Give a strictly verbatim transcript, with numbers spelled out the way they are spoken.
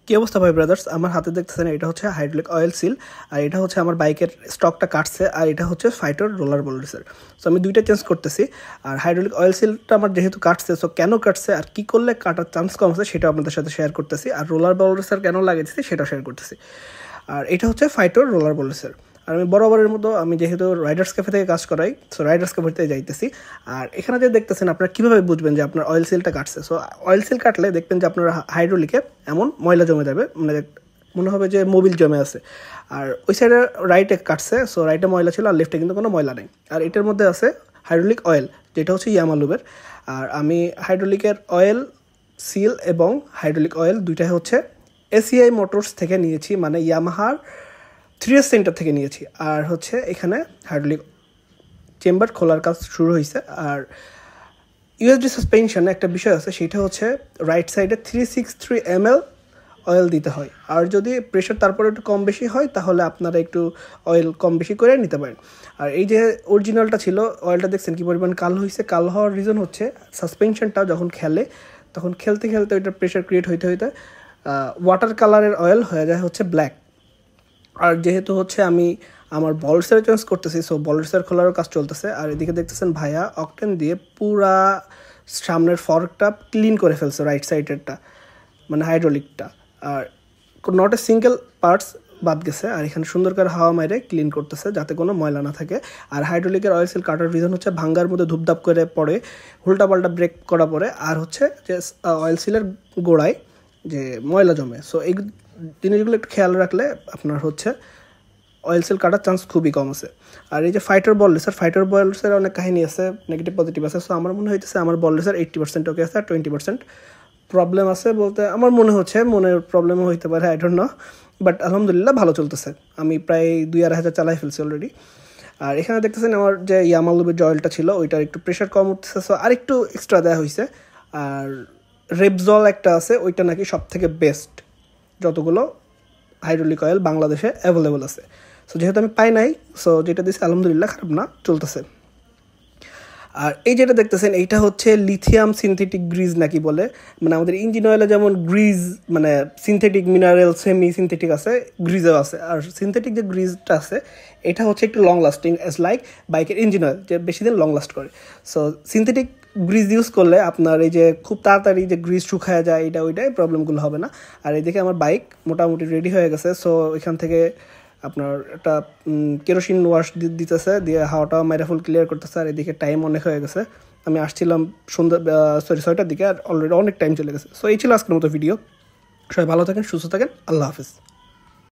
কি অবস্থা ভাই ব্রাদার্স, আমার হাতে দেখতেছেন এটা হচ্ছে হাইড্রোলিক অয়েল সিল, আর এটা হচ্ছে আমার বাইকের স্টকটা কাটছে, আর এটা হচ্ছে ফাইটোর রোলার বোল্ডার্সের। সো আমি দুইটা চেঞ্জ করতেছি। আর হাইড্রোলিক অয়েল সিলটা আমার যেহেতু কাটছে, সো কেন কাটছে আর কী করলে কাটার চান্স কম আছে সেটা আপনাদের সাথে শেয়ার করতেছি। আর রোলার বোল্ডার্সের কেন লাগিয়েছি সেটাও শেয়ার করতেছি। আর এটা হচ্ছে ফাইটোর রোলার বোল্ডার্সের। আর আমি বরাবরের মতো আমি যেহেতু রাইডার্স ক্যাফে থেকে কাজ করাই, সো রাইডার্স ক্যাফেতে যাইতেছি। আর এখানে যে দেখতেছেন আপনারা কীভাবে বুঝবেন যে আপনার অয়েল সিলটা কাটছে। সো অয়েল সিল কাটলে দেখবেন যে আপনার হাইড্রোলিকে এমন ময়লা জমে যাবে, মানে মনে হবে যে মোবিল জমে আছে। আর ওই সাইডে রাইটে কাটছে, সো রাইটে ময়লা ছিল আর লেফটে কিন্তু কোনো ময়লা নেই। আর এটার মধ্যে আছে হাইড্রোলিক অয়েল, যেটা হচ্ছে ইয়ামালুবের। আর আমি হাইড্রোলিকের অয়েল সিল এবং হাইড্রোলিক অয়েল দুইটাই হচ্ছে এসিআই মোটরস থেকে নিয়েছি, মানে ইয়ামাহার থ্রি এস সেন্টার থেকে নিয়েছি। আর হচ্ছে এখানে হাইড্রোলিক চেম্বার খোলার কাজ শুরু হয়েছে। আর ইউএসডি সাসপেনশনে একটা বিষয় আছে, সেটা হচ্ছে রাইট সাইডে three six three M L oil দিতে হয়। আর যদি প্রেশার তারপরে একটু কম বেশি হয় তাহলে আপনারা একটু অয়েল কম বেশি করে নিতে পারেন। আর এই যে অরিজিনালটা ছিল অয়েলটা দেখছেন কী পরিমাণ কালো হয়েছে। কালো হওয়ার রিজন হচ্ছে সাসপেনশনটা যখন খেলে তখন খেলতে খেলতে ওইটার প্রেশার ক্রিয়েট হইতে হইতে ওয়াটার কালারের অয়েল হয়ে যায় হচ্ছে ব্ল্যাক। আর যেহেতু হচ্ছে আমি আমার বলসের চেঞ্জ করতেছি, সো বলসের খোলারও কাজ চলতেছে। আর এদিকে দেখতেছেন ভাইয়া অকটেন দিয়ে পুরা সামনের ফর্কটা ক্লিন করে ফেলছে, রাইট সাইডেরটা মানে হাইড্রোলিকটা। আর নট এ সিঙ্গেল পার্টস বাদ গেছে। আর এখানে সুন্দর করে হাওয়া মাইরে ক্লিন করতেছে যাতে কোনো ময়লা না থাকে। আর হাইড্রোলিকের অয়েল সিল কাটার রিজন হচ্ছে ভাঙ্গার মধ্যে ধূপধাপ করে পড়ে, উল্টা পাল্টা ব্রেক করা পড়ে, আর হচ্ছে যে অয়েল সিলের গোড়ায় যে ময়লা জমে। সো এই জিনিসগুলো একটু খেয়াল রাখলে আপনার হচ্ছে অয়েল সিল কাটার চান্স খুবই কম আছে। আর এই যে ফাইটার বললেসার ফাইটার বললেসের অনেক কাহিনী আছে, নেগেটিভ পজিটিভ আছে। সো আমার মনে হইতেছে আমার বললেসার এইট্টি পার্সেন্ট ওকে আছে, আর টোয়েন্টি পার্সেন্ট প্রবলেম আছে বলতে আমার মনে হচ্ছে, মনের প্রবলেমও হইতে পারে, আই ডোন্ট নো। বাট আলহামদুলিল্লাহ ভালো চলতেছে, আমি প্রায় দুই আড়াই হাজার চালাই ফেলছি অলরেডি। আর এখানে দেখতেছেন আমার যে ইয়ামালুবের যে অয়েলটা ছিল ওইটার একটু প্রেশার কম উঠতেছে, সো আর একটু এক্সট্রা দেওয়া হয়েছে। আর রেপজল একটা আছে, ওইটা নাকি সব থেকে বেস্ট যতগুলো হাইড্রোলিক অয়েল বাংলাদেশে অ্যাভেলেবল আছে। সো যেহেতু আমি পাই নাই, সো যেটা দিয়েছি আলহামদুলিল্লাহ খারাপ না, চলতেছে। আর এই যেটা দেখতেছেন এইটা হচ্ছে লিথিয়াম সিনথেটিক গ্রিজ নাকি বলে, মানে আমাদের ইঞ্জিন অয়েলে যেমন গ্রিজ মানে সিনথেটিক মিনারেল সেমি সিনথেটিক আছে, গ্রিজও আছে। আর সিনথেটিক যে গ্রিজটা আছে এটা হচ্ছে একটু লং লাস্টিং, অ্যাজ লাইক বাইকের ইঞ্জিন অয়েল যে বেশি দিন লং লাস্ট করে। সো সিনথেটিক গ্রিজ ইউজ করলে আপনার এই যে খুব তাড়াতাড়ি যে গ্রিজ শুকায় যায় এটা ওইটাই প্রবলেমগুলো হবে না। আর এদিকে আমার বাইক মোটামুটি রেডি হয়ে গেছে। সো এখান থেকে আপনার একটা কেরোসিন ওয়াশ দিতেছে, দিয়ে হাওয়াটা মাইরা ফুল ক্লিয়ার করতেছে। আর এদিকে টাইম অনেক হয়ে গেছে, আমি আসছিলাম সন্ধ্যা সরি ছয়টার দিকে, আর অলরেডি অনেক টাইম চলে গেছে। সো এই ছিল আজকের মতো ভিডিও। সবাই ভালো থাকেন, সুস্থ থাকেন, আল্লাহ হাফিজ।